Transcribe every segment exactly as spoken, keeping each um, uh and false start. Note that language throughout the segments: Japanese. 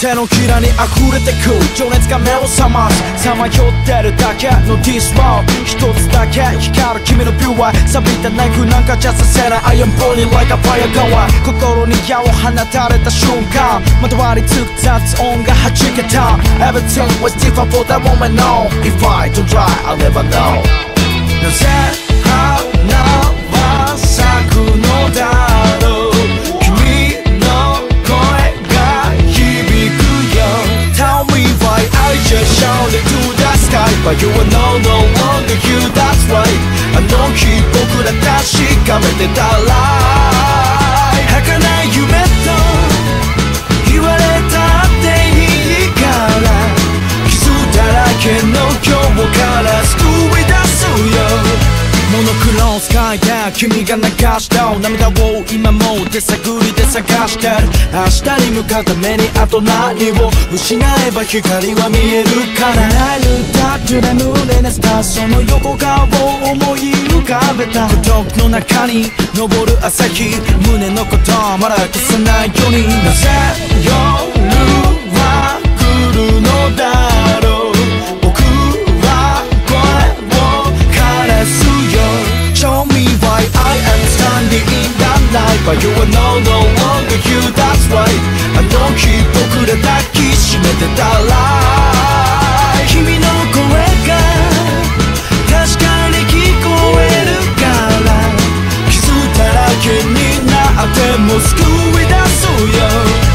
手のひらに溢れてく情熱が目を覚ますさまよってるだけの This world 一つだけ光る君のビューは錆びたナイフなんかじゃさせない I am burning like a fire 心に矢を放たれた瞬間まとわりつく雑音が弾けた Everything was different for that moment no If I don't try I'll never know なぜ花は咲くのだろう君の声が響くよ Tell me why I just shouted to the sky But you are no, no longer here that's right あの日僕ら確かめてたら儚い夢と言われたっていいから傷だらけの今日から救い出すよモノクローンスカイで君が流した涙を今も手探りで探してる明日に向かうためにあと何を失えば光は見えるからなるだけで胸熱だその横顔を思い浮かべた孤独の中に昇る朝日胸のことまだ消さないようになぜ夜は来るのだろう僕は声を枯らすShow me why I am standing in that light But you are no, no longer here, that's right あの日僕ら抱きしめてたら君の声が確かに聞こえるから傷だらけになっても救い出すよ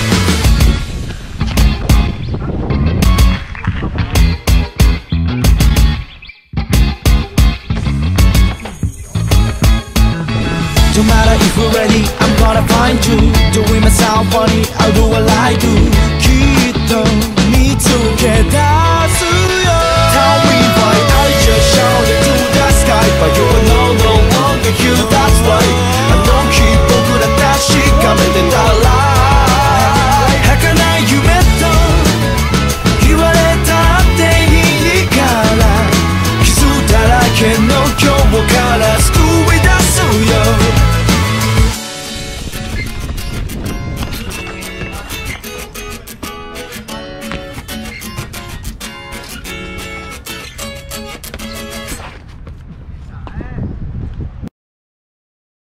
No matter if we're ready, I'm gonna find you Doing myself funny, I'll do what I do きっと見つけ出すよ Tell me why I just shouted to the sky But you are no, no